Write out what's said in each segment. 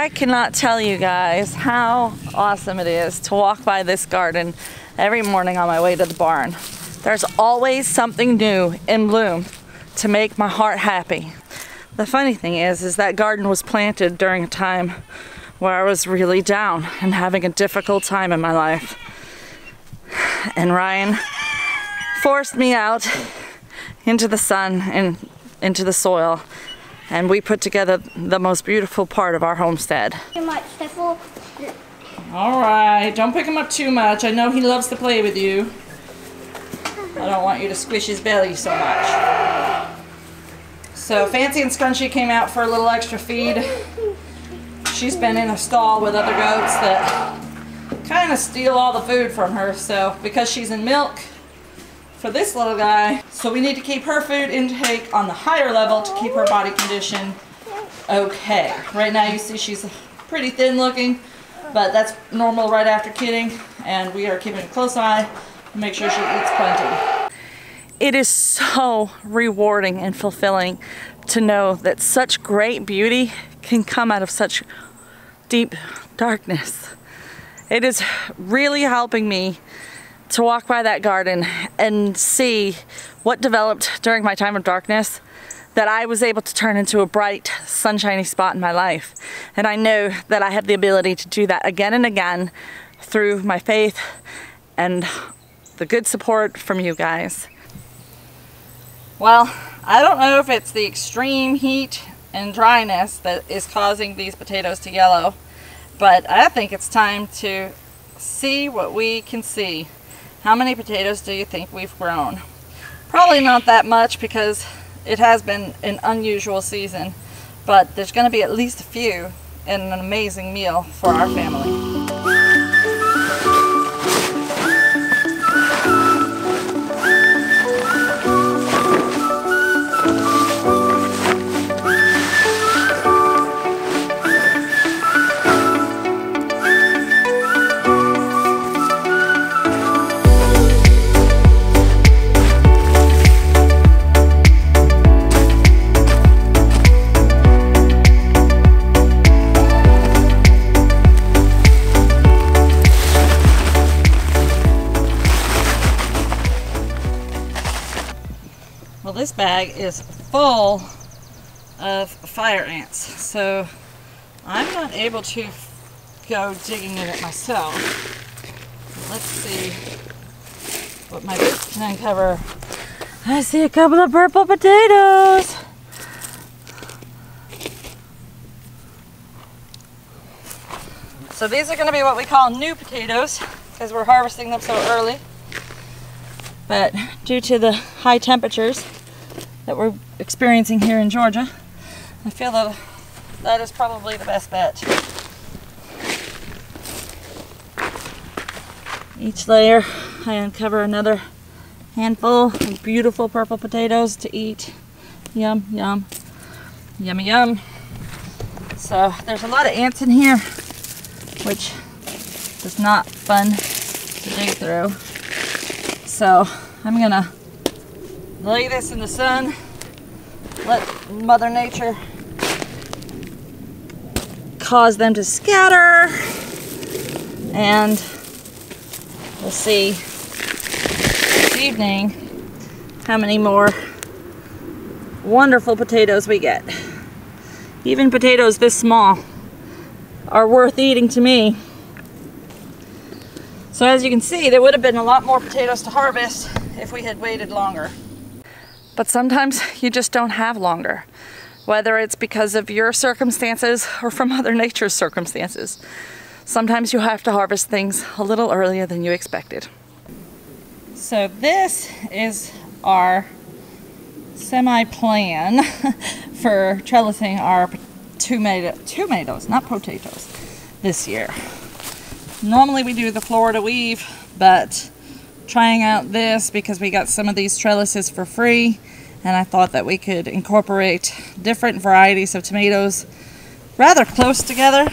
I cannot tell you guys how awesome it is to walk by this garden every morning on my way to the barn. There's always something new in bloom to make my heart happy. The funny thing is that garden was planted during a time where I was really down and having a difficult time in my life. And Ryan forced me out into the sun and into the soil, and we put together the most beautiful part of our homestead. All right, don't pick him up too much. I know he loves to play with you. I don't want you to squish his belly so much. So Fancy and Scrunchy came out for a little extra feed. She's been in a stall with other goats that kind of steal all the food from her. So because she's in milk for this little guy, so we need to keep her food intake on the higher level to keep her body condition okay. Right now you see she's pretty thin looking, but that's normal right after kidding, and we are keeping a close eye to make sure she eats plenty. It is so rewarding and fulfilling to know that such great beauty can come out of such deep darkness. It is really helping me to walk by that garden and see what developed during my time of darkness that I was able to turn into a bright, sunshiny spot in my life. And I know that I have the ability to do that again and again through my faith and the good support from you guys. Well, I don't know if it's the extreme heat and dryness that is causing these potatoes to yellow, but I think it's time to see what we can see. How many potatoes do you think we've grown? Probably not that much because it has been an unusual season, but there's going to be at least a few and an amazing meal for our family. Well, this bag is full of fire ants, so I'm not able to go digging in it myself. Let's see what my boots can uncover. I see a couple of purple potatoes. So these are going to be what we call new potatoes because we're harvesting them so early. But due to the high temperatures that we're experiencing here in Georgia, I feel that that is probably the best bet. Each layer I uncover another handful of beautiful purple potatoes to eat. Yum, yum, yummy, yum. So there's a lot of ants in here, which is not fun to dig through. So I'm gonna lay this in the sun, let Mother Nature cause them to scatter, and we'll see this evening how many more wonderful potatoes we get. Even potatoes this small are worth eating to me. So as you can see, there would have been a lot more potatoes to harvest if we had waited longer. But sometimes you just don't have longer, whether it's because of your circumstances or from Mother Nature's circumstances. Sometimes you have to harvest things a little earlier than you expected. So this is our semi-plan for trellising our tomatoes, not potatoes, this year. Normally we do the Florida weave, but trying out this because we got some of these trellises for free, and I thought that we could incorporate different varieties of tomatoes rather close together.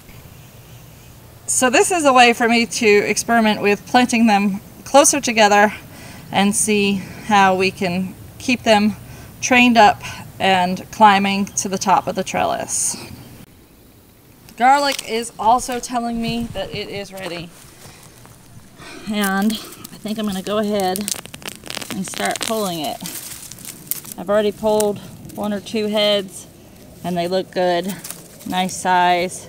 So this is a way for me to experiment with planting them closer together and see how we can keep them trained up and climbing to the top of the trellis. Garlic is also telling me that it is ready. And I think I'm going to go ahead and start pulling it. I've already pulled 1 or 2 heads and they look good. Nice size.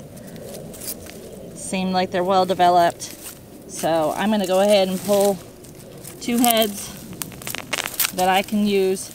Seem like they're well developed. So I'm going to go ahead and pull 2 heads that I can use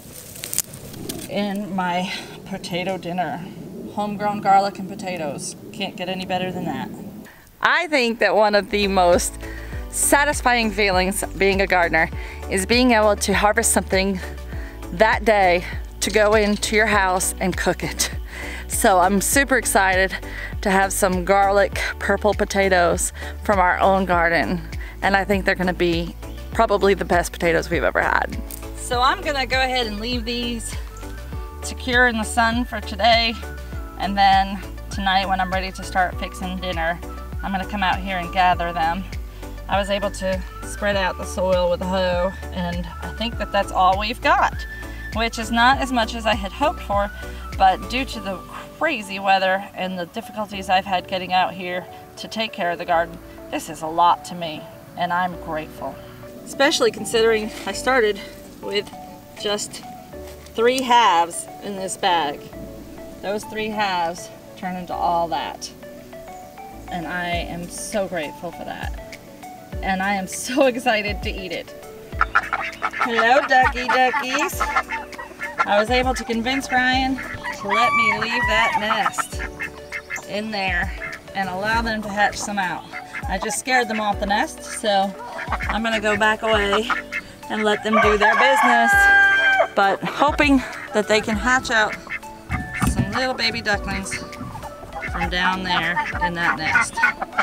in my potato dinner. Homegrown garlic and potatoes. Can't get any better than that. I think that one of the most satisfying feelings being a gardener is being able to harvest something that day to go into your house and cook it. So I'm super excited to have some garlic purple potatoes from our own garden. And I think they're gonna be probably the best potatoes we've ever had. So I'm gonna go ahead and leave these to cure in the sun for today. And then tonight when I'm ready to start fixing dinner, I'm gonna come out here and gather them. I was able to spread out the soil with a hoe, and I think that that's all we've got, which is not as much as I had hoped for, but due to the crazy weather and the difficulties I've had getting out here to take care of the garden, this is a lot to me, and I'm grateful. Especially considering I started with just 3 halves in this bag. Those 3 halves turn into all that. And I am so grateful for that. And I am so excited to eat it. Hello, duckies. I was able to convince Ryan to let me leave that nest in there and allow them to hatch some out. I just scared them off the nest, so I'm gonna go back away and let them do their business, but hoping that they can hatch out some little baby ducklings from down there in that nest.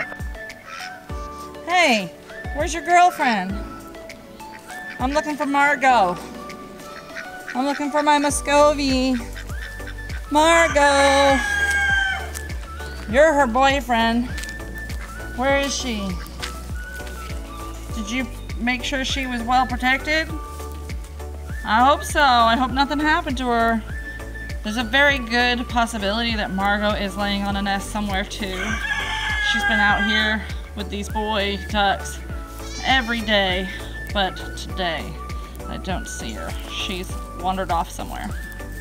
Hey, where's your girlfriend? I'm looking for Margot. I'm looking for my Muscovy. Margot! You're her boyfriend. Where is she? Did you make sure she was well protected? I hope so. I hope nothing happened to her. There's a very good possibility that Margot is laying on a nest somewhere too. She's been out here with these boy ducks every day, but today I don't see her. She's wandered off somewhere.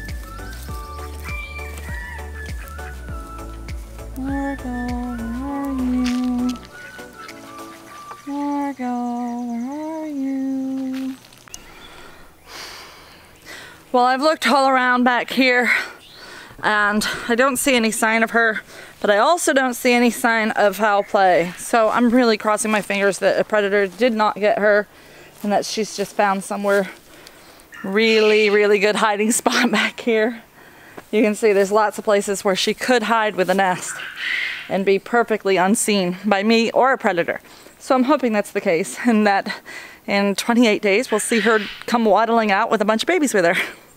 Margot, where are you? Margot, where are you? Well, I've looked all around back here and I don't see any sign of her, but I also don't see any sign of foul play. So I'm really crossing my fingers that a predator did not get her and that she's just found somewhere really good hiding spot back here. You can see there's lots of places where she could hide with a nest and be perfectly unseen by me or a predator. So I'm hoping that's the case and that in 28 days we'll see her come waddling out with a bunch of babies with her.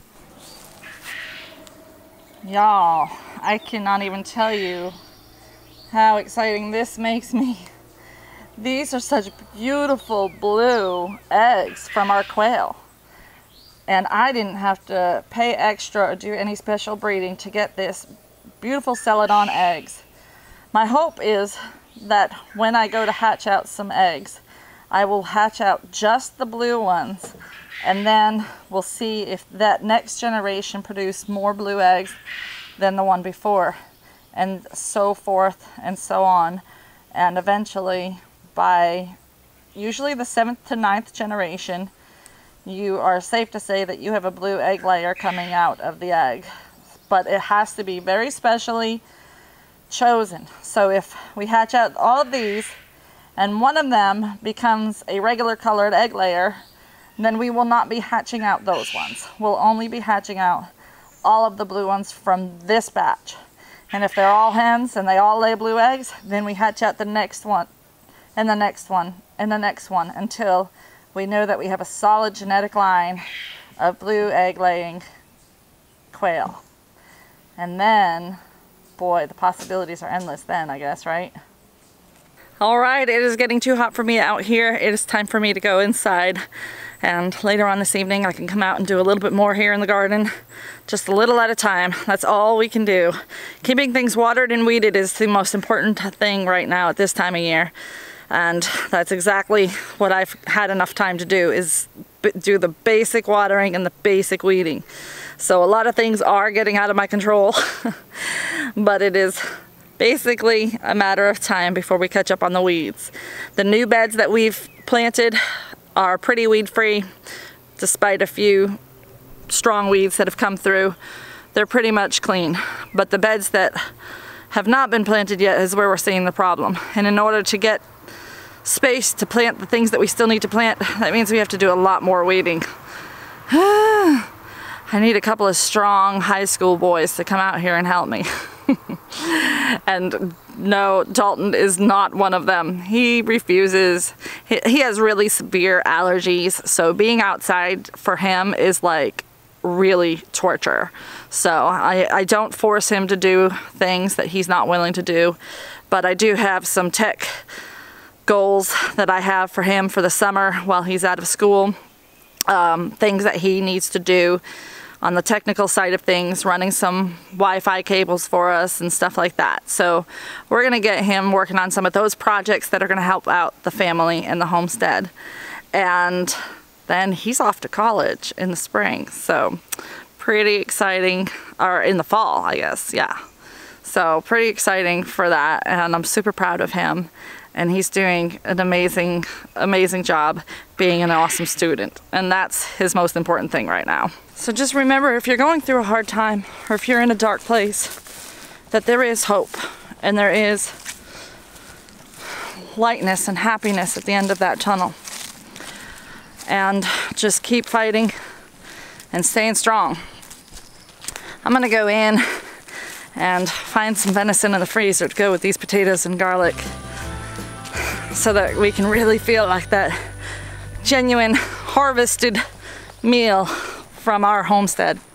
Y'all, I cannot even tell you how exciting this makes me. These are such beautiful blue eggs from our quail. And I didn't have to pay extra or do any special breeding to get this beautiful celadon eggs. My hope is that when I go to hatch out some eggs, I will hatch out just the blue ones, and then we'll see if that next generation produce more blue eggs than the one before, and so forth and so on. And eventually, by usually the 7th to 9th generation, you are safe to say that you have a blue egg layer coming out of the egg. But it has to be very specially chosen. So if we hatch out all of these and one of them becomes a regular colored egg layer, then we will not be hatching out those ones. We'll only be hatching out all of the blue ones from this batch. And if they're all hens and they all lay blue eggs, then we hatch out the next one and the next one and the next one until we know that we have a solid genetic line of blue egg laying quail. And then, boy, the possibilities are endless then, I guess, right? All right, it is getting too hot for me out here. It is time for me to go inside. And later on this evening, I can come out and do a little bit more here in the garden. Just a little at a time. That's all we can do. Keeping things watered and weeded is the most important thing right now at this time of year. And that's exactly what I've had enough time to do, is do the basic watering and the basic weeding. So a lot of things are getting out of my control, but it is basically a matter of time before we catch up on the weeds. The new beds that we've planted are pretty weed-free, despite a few strong weeds that have come through. They're pretty much clean, but the beds that have not been planted yet is where we're seeing the problem. And in order to get space to plant the things that we still need to plant, that means we have to do a lot more weeding. I need a couple of strong high school boys to come out here and help me. And no, Dalton is not one of them. He refuses. He has really severe allergies, so being outside for him is like really torture. So I don't force him to do things that he's not willing to do, but I do have some tech goals that I have for him for the summer while he's out of school. Things that he needs to do on the technical side of things, running some Wi-Fi cables for us and stuff like that. So we're gonna get him working on some of those projects that are gonna help out the family and the homestead. And then he's off to college in the spring. So pretty exciting, or in the fall, I guess, yeah. So pretty exciting for that, and I'm super proud of him. And he's doing an amazing, amazing job being an awesome student. And that's his most important thing right now. So just remember, if you're going through a hard time, or if you're in a dark place, that there is hope, and there is lightness and happiness at the end of that tunnel. And just keep fighting and staying strong. I'm gonna go in and find some venison in the freezer to go with these potatoes and garlic, so that we can really feel like that genuine harvested meal from our homestead.